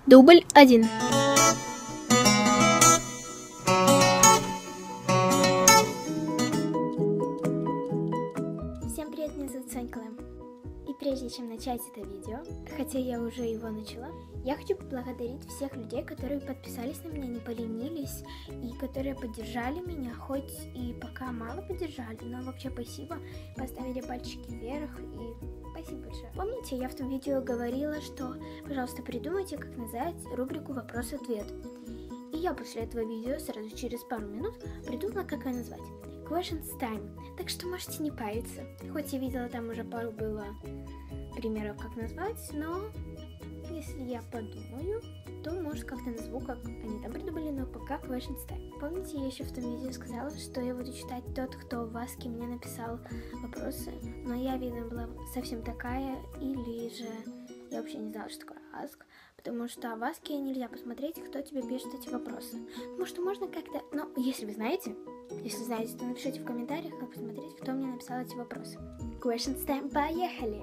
Дубль 1. Всем привет, меня зовут Сонька Лэм. И прежде чем начать это видео, хотя я уже его начала, я хочу поблагодарить всех людей, которые подписались на меня, не поленились, и которые поддержали меня, хоть и пока мало поддержали, но вообще спасибо, поставили пальчики вверх, и спасибо большое. Помните, я в том видео говорила, что, пожалуйста, придумайте, как назвать рубрику «Вопрос-ответ». И я после этого видео сразу через пару минут придумала, как ее назвать. Questions Time. Так что можете не париться. Хоть я видела, там уже пару было примеров, как назвать, но если я подумаю, то может как-то назову, как они там придумали, но пока Questions Time. Помните, я еще в том видео сказала, что я буду читать тот, кто в Аске мне написал вопросы, но я, видно, была совсем такая, или же я вообще не знала, что такое Аск, потому что в Аске нельзя посмотреть, кто тебе пишет эти вопросы. Может, можно как-то, но если вы знаете, то напишите в комментариях, как посмотреть, кто мне написал эти вопросы. Questions Time, поехали!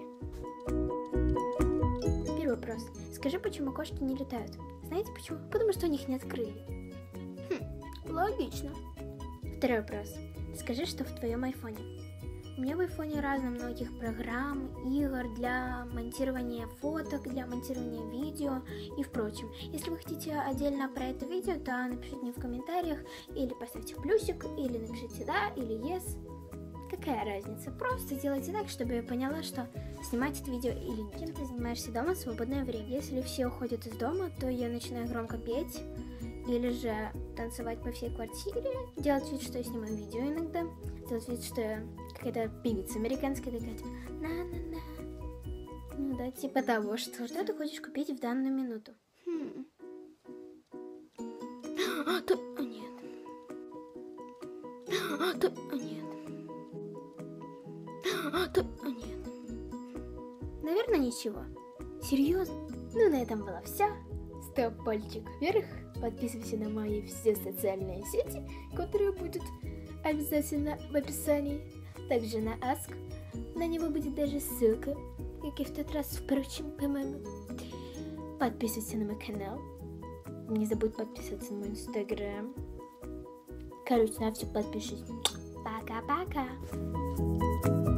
Первый вопрос. Скажи, почему кошки не летают? Знаете почему? Потому что у них нет крыльев. Логично. Второй вопрос. Скажи, что в твоем айфоне. У меня в айфоне разно многих программ, игр для монтирования фоток, для монтирования видео и впрочем. Если вы хотите отдельно про это видео, то напишите мне в комментариях или поставьте плюсик, или напишите да, или yes. Какая разница? Просто делайте так, чтобы я поняла, что снимать это видео или нет. Чем ты занимаешься дома в свободное время? Если все уходят из дома, то я начинаю громко петь или же танцевать по всей квартире, делать вид, что я снимаю видео иногда, делать вид, что я какая-то певица американская, такая типа на-на-на. Ну да, типа того, что ты хочешь купить в данную минуту? Нет. Нет. Наверное, ничего. Серьезно? Ну, на этом было все. Ставь пальчик вверх. Подписывайся на мои все социальные сети, которые будут обязательно в описании. Также на Аск. На него будет даже ссылка, как и в тот раз, впрочем, по-моему. Подписывайся на мой канал. Не забудь подписываться на мой инстаграм. Короче, на все подпишись. Пока-пока.